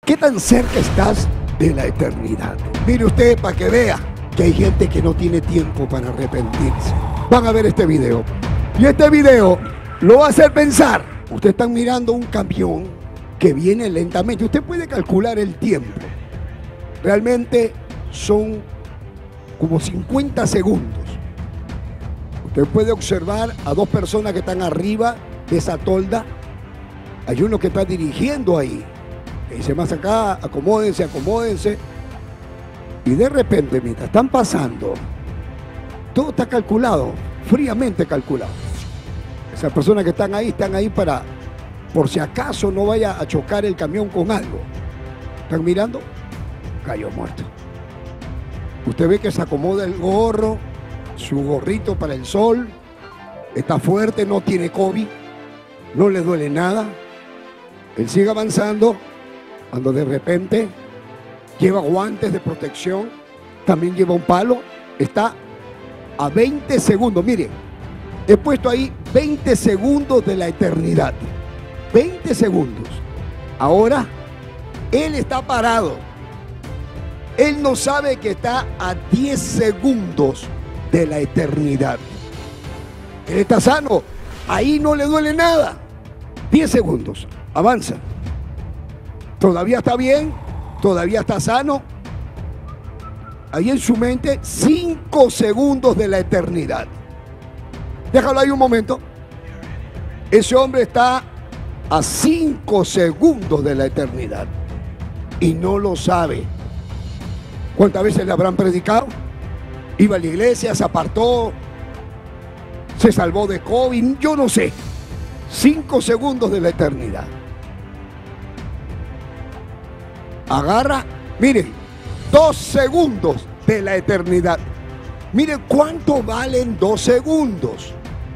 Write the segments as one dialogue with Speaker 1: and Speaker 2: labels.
Speaker 1: ¿Qué tan cerca estás de la eternidad? Mire usted para que vea que hay gente que no tiene tiempo para arrepentirse. Van a ver este video. Y este video lo va a hacer pensar. Ustedes están mirando un camión que viene lentamente. Usted puede calcular el tiempo. Realmente son como 50 segundos. Usted puede observar a dos personas que están arriba de esa tolda. Hay uno que está dirigiendo ahí. Dice más acá, acomódense, acomódense. Y de repente, mientras están pasando, todo está calculado, fríamente calculado. Esas personas que están ahí para, por si acaso no vaya a chocar el camión con algo. ¿Están mirando? Cayó muerto. Usted ve que se acomoda el gorro, su gorrito para el sol, está fuerte, no tiene COVID, no le duele nada. Él sigue avanzando, cuando de repente lleva guantes de protección, también lleva un palo, está a 20 segundos. Mire, he puesto ahí 20 segundos de la eternidad. 20 segundos. Ahora, él está parado. Él no sabe que está a 10 segundos de la eternidad. Él está sano. Ahí no le duele nada. 10 segundos. Avanza. Todavía está bien. Todavía está sano. Ahí en su mente 5 segundos de la eternidad. Déjalo ahí un momento. Ese hombre está a 5 segundos de la eternidad y no lo sabe. ¿Cuántas veces le habrán predicado? Iba a la iglesia, se apartó, se salvó de COVID, yo no sé. 5 segundos de la eternidad. Agarra, miren, 2 segundos de la eternidad. Miren cuánto valen 2 segundos.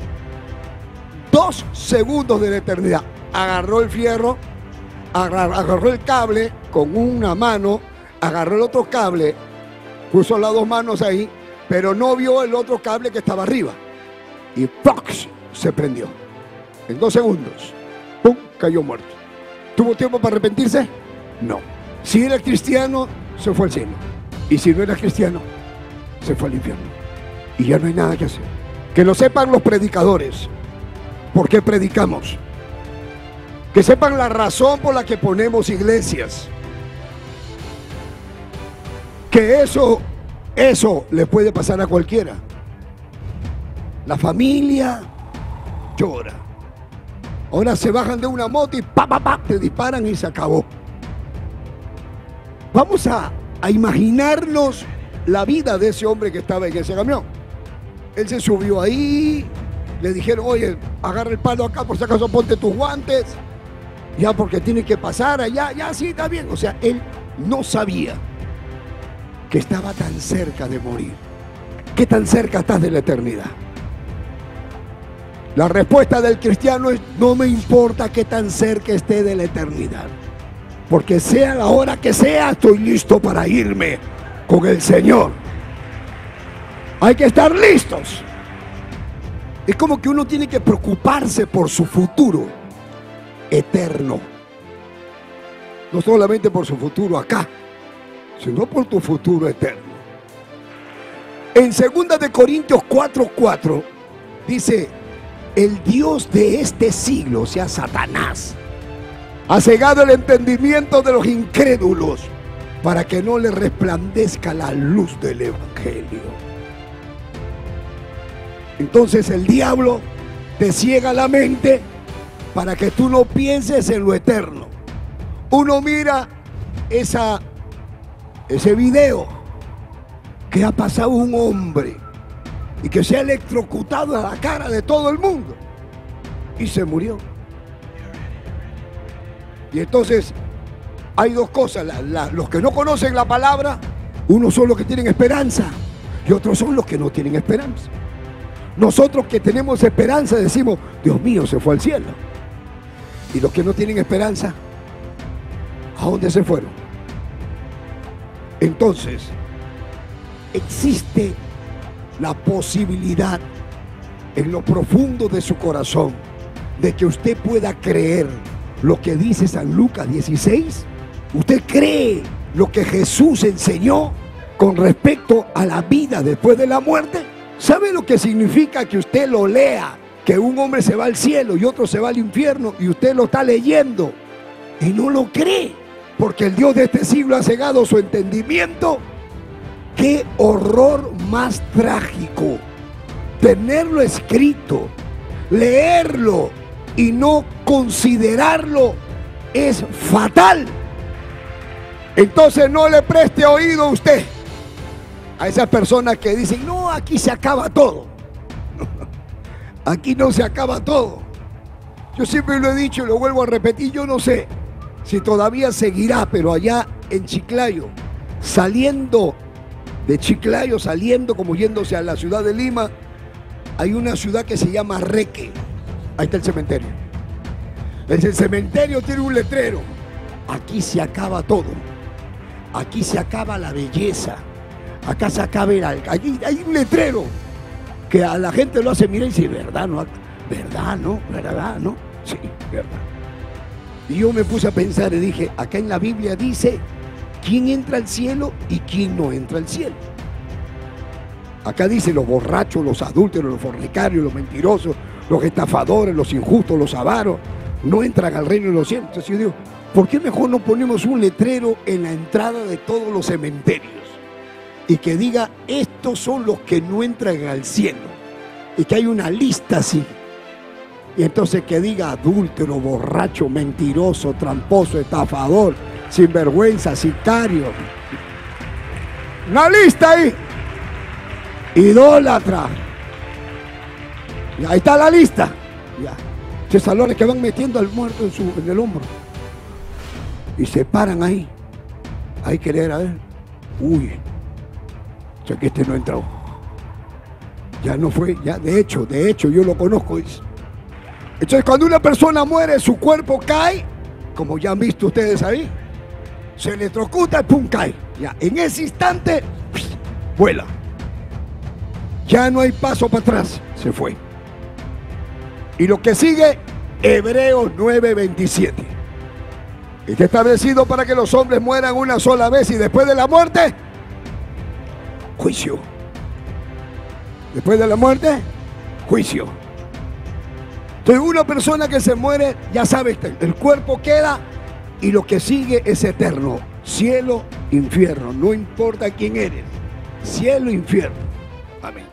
Speaker 1: 2 segundos de la eternidad. Agarró el fierro, agarró el cable con una mano, agarró el otro cable, puso las 2 manos ahí, pero no vio el otro cable que estaba arriba. Y ¡pox! Se prendió. En 2 segundos, ¡pum! Cayó muerto. ¿Tuvo tiempo para arrepentirse? No. Si era cristiano, se fue al cielo. Y si no era cristiano, se fue al infierno. Y ya no hay nada que hacer. Que lo sepan los predicadores. ¿Por qué predicamos? Que sepan la razón por la que ponemos iglesias. Que eso le puede pasar a cualquiera. La familia llora. Ahora se bajan de una moto y te disparan y se acabó. Vamos a imaginarnos la vida de ese hombre que estaba en ese camión. Él se subió ahí, le dijeron, oye, agarra el palo acá, por si acaso ponte tus guantes, ya porque tiene que pasar allá, ya sí, está bien. O sea, él no sabía que estaba tan cerca de morir. ¿Qué tan cerca estás de la eternidad? La respuesta del cristiano es, no me importa qué tan cerca esté de la eternidad. Porque sea la hora que sea, estoy listo para irme con el Señor. Hay que estar listos. Es como que uno tiene que preocuparse por su futuro eterno. No solamente por su futuro acá, sino por tu futuro eterno. En 2 de Corintios 4:4 dice, el Dios de este siglo, o sea, Satanás, ha cegado el entendimiento de los incrédulos para que no les resplandezca la luz del Evangelio. Entonces el diablo te ciega la mente para que tú no pienses en lo eterno. Uno mira ese video que ha pasado un hombre y que se ha electrocutado a la cara de todo el mundo y se murió. Y entonces hay dos cosas, los que no conocen la palabra, unos son los que tienen esperanza y otros son los que no tienen esperanza. Nosotros que tenemos esperanza decimos, Dios mío, se fue al cielo. Y los que no tienen esperanza, ¿a dónde se fueron? Entonces, existe la posibilidad en lo profundo de su corazón de que usted pueda creer lo que dice San Lucas 16 ¿Usted cree lo que Jesús enseñó con respecto a la vida después de la muerte? ¿Sabe lo que significa que usted lo lea? Que un hombre se va al cielo y otro se va al infierno, y usted lo está leyendo y no lo cree, porque el Dios de este siglo ha cegado su entendimiento. ¡Qué horror más trágico! Tenerlo escrito, leerlo y no considerarlo es fatal. Entonces no le preste oído a usted a esas personas que dicen: no, aquí se acaba todo. Aquí no se acaba todo. Yo siempre lo he dicho y lo vuelvo a repetir. Yo no sé si todavía seguirá, pero allá en Chiclayo, saliendo de Chiclayo, saliendo como yéndose a la ciudad de Lima, hay una ciudad que se llama Reque. Ahí está el cementerio. El cementerio tiene un letrero: aquí se acaba todo. Aquí se acaba la belleza. Acá se acaba el... Allí hay un letrero que a la gente lo hace mirar y dice: ¿verdad, no? ¿Verdad, no? ¿Verdad, no? Sí, verdad. Y yo me puse a pensar y dije: acá en la Biblia dice quién entra al cielo y quién no entra al cielo. Acá dice: los borrachos, los adúlteros, los fornicarios, los mentirosos, los estafadores, los injustos, los avaros, no entran al reino de los cielos. Entonces yo digo: ¿por qué mejor no ponemos un letrero en la entrada de todos los cementerios y que diga: estos son los que no entran al cielo? Y que hay una lista así. Y entonces que diga: adúltero, borracho, mentiroso, tramposo, estafador, sinvergüenza, sicario. Una lista ahí. Idólatra. Y ahí está la lista. Ya. Esos salones que van metiendo al muerto en el hombro. Y se paran ahí. Hay que leer, a ver. Uy. O sea que este no entró. Ya no fue, ya de hecho yo lo conozco. Entonces cuando una persona muere, su cuerpo cae, como ya han visto ustedes ahí, se electrocuta y pum, cae. Ya, en ese instante, vuela. Ya no hay paso para atrás, se fue. Y lo que sigue, Hebreos 9:27. Está establecido para que los hombres mueran una sola vez y después de la muerte, juicio. Después de la muerte, juicio. Entonces una persona que se muere, ya sabe, el cuerpo queda y lo que sigue es eterno. Cielo, infierno, no importa quién eres. Cielo, infierno. Amén.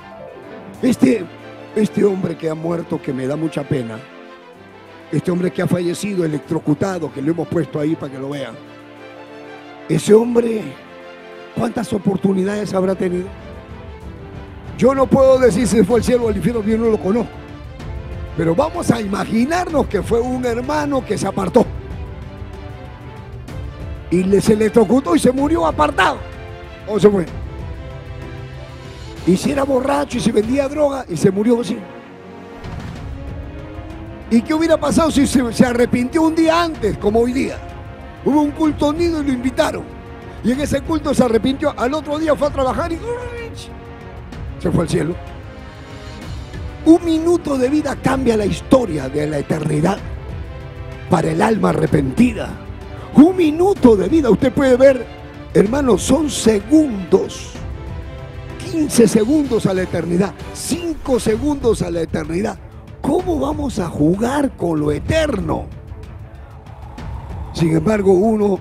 Speaker 1: Este hombre que ha muerto, que me da mucha pena, este hombre que ha fallecido, electrocutado, que lo hemos puesto ahí para que lo vean. Ese hombre, ¿cuántas oportunidades habrá tenido? Yo no puedo decir si fue al cielo o al infierno, yo no lo conozco. Pero vamos a imaginarnos que fue un hermano que se apartó. Y se electrocutó y se murió apartado. ¿O se fue? Y si era borracho y si vendía droga y se murió así. ¿Y qué hubiera pasado si se arrepintió un día antes, como hoy día? Hubo un culto unido y lo invitaron. Y en ese culto se arrepintió. Al otro día fue a trabajar y se fue al cielo. Un minuto de vida cambia la historia de la eternidad para el alma arrepentida. Un minuto de vida, usted puede ver, hermanos, son segundos. 15 segundos a la eternidad, 5 segundos a la eternidad. ¿Cómo vamos a jugar con lo eterno? Sin embargo, uno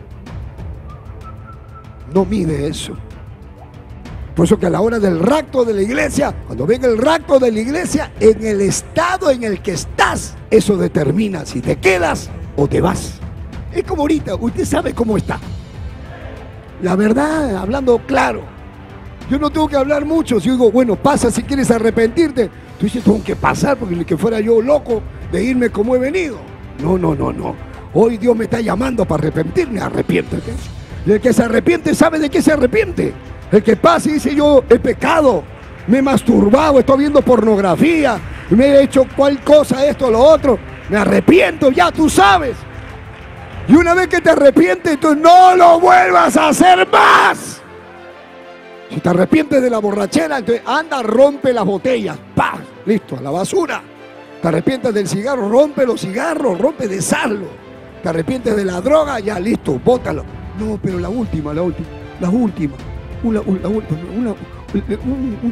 Speaker 1: no mide eso. Por eso que a la hora del rapto de la iglesia, cuando venga el rapto de la iglesia, en el estado en el que estás, eso determina si te quedas o te vas. Es como ahorita, usted sabe cómo está. La verdad, hablando claro, yo no tengo que hablar mucho. Si yo digo, bueno, pasa si quieres arrepentirte, tú dices, tengo que pasar porque ni que fuera yo loco de irme como he venido. No. Hoy Dios me está llamando para arrepentirme, arrepiéntete. Y el que se arrepiente sabe de qué se arrepiente. El que pasa y dice, yo he pecado, me he masturbado, estoy viendo pornografía, me he hecho cual cosa, esto, lo otro, me arrepiento, ya tú sabes. Y una vez que te arrepientes, entonces no lo vuelvas a hacer más. Si te arrepientes de la borrachera, entonces anda, rompe las botellas, ¡pah! Listo, a la basura. Te arrepientes del cigarro, rompe los cigarros, rompe, deshazlo. te arrepientes de la droga, ya listo, bótalo. No, pero la última. Un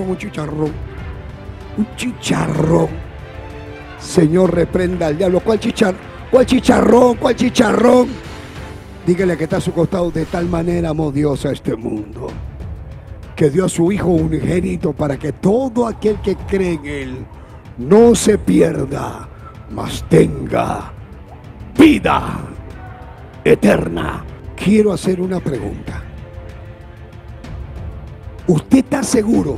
Speaker 1: chicharrón. Señor, reprenda al diablo. ¿Cuál chicharrón? Dígale que está a su costado. De tal manera amó Dios a este mundo, que dio a su Hijo unigénito, para que todo aquel que cree en Él no se pierda, mas tenga vida eterna. Quiero hacer una pregunta. ¿Usted está seguro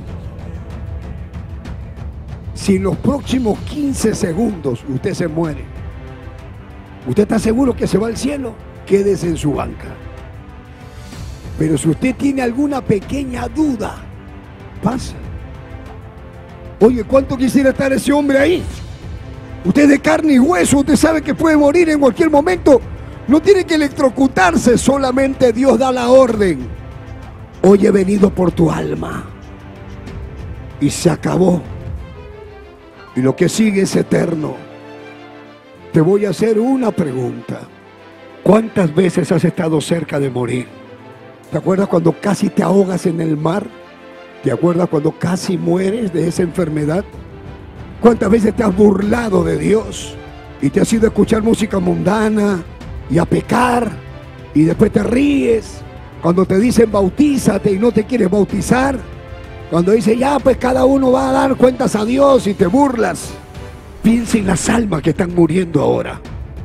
Speaker 1: si en los próximos 15 segundos usted se muere? ¿Usted está seguro que se va al cielo? Quédese en su banca. Pero si usted tiene alguna pequeña duda, pasa. Oye, ¿cuánto quisiera estar ese hombre ahí? Usted es de carne y hueso, usted sabe que puede morir en cualquier momento. No tiene que electrocutarse, solamente Dios da la orden. Hoy he venido por tu alma. Y se acabó. Y lo que sigue es eterno. Te voy a hacer una pregunta. ¿Cuántas veces has estado cerca de morir? ¿Te acuerdas cuando casi te ahogas en el mar? ¿Te acuerdas cuando casi mueres de esa enfermedad? ¿Cuántas veces te has burlado de Dios y te has ido a escuchar música mundana y a pecar y después te ríes? Cuando te dicen bautízate y no te quieres bautizar. Cuando dicen ya pues cada uno va a dar cuentas a Dios y te burlas. Piensa en las almas que están muriendo ahora.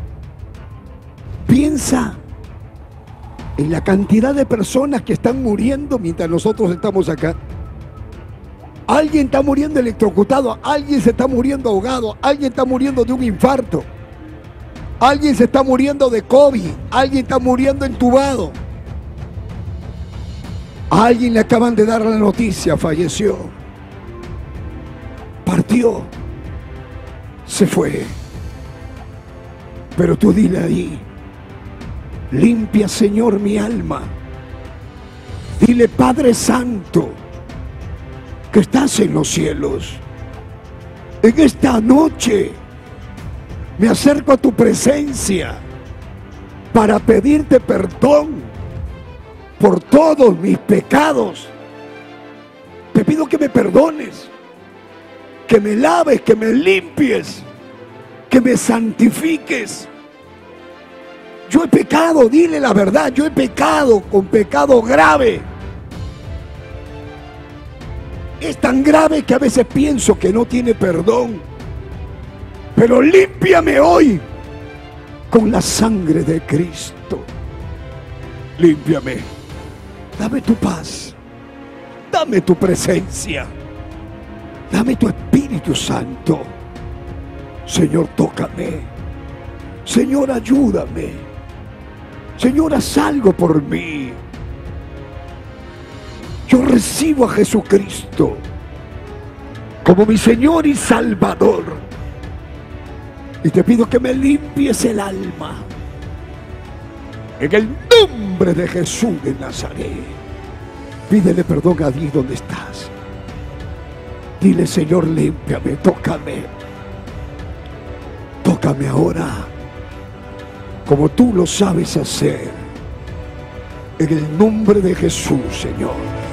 Speaker 1: Piensa en la cantidad de personas que están muriendo mientras nosotros estamos acá. Alguien está muriendo electrocutado, alguien se está muriendo ahogado, alguien está muriendo de un infarto, alguien se está muriendo de COVID, alguien está muriendo entubado. A alguien le acaban de dar la noticia, falleció, partió, se fue. Pero tú dile ahí, limpia Señor mi alma. Dile Padre Santo, que estás en los cielos, en esta noche me acerco a tu presencia para pedirte perdón por todos mis pecados. Te pido que me perdones, que me laves, que me limpies, que me santifiques. Yo he pecado, dile la verdad, yo he pecado con pecado grave. Es tan grave que a veces pienso que no tiene perdón. Pero límpiame hoy con la sangre de Cristo. Límpiame. Dame tu paz. Dame tu presencia. Dame tu Espíritu Santo. Señor, tócame. Señor, ayúdame. Señor, haz algo por mí. Yo recibo a Jesucristo como mi Señor y Salvador. Y te pido que me limpies el alma. En el nombre de Jesús de Nazaret. Pídele perdón a Dios donde estás. Dile, Señor, límpiame, tócame. Tócame ahora, como tú lo sabes hacer. En el nombre de Jesús, Señor.